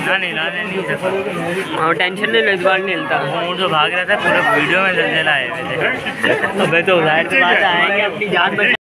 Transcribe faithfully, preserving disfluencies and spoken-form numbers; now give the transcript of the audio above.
ना नहीं लाने नहीं और टेंशन नहीं लो, इस बार नहीं हिलता। वो जो भाग रहा था पूरे वीडियो में जलजला है। अबे तो जाहिर सी बात आएंगे अपनी जान बचा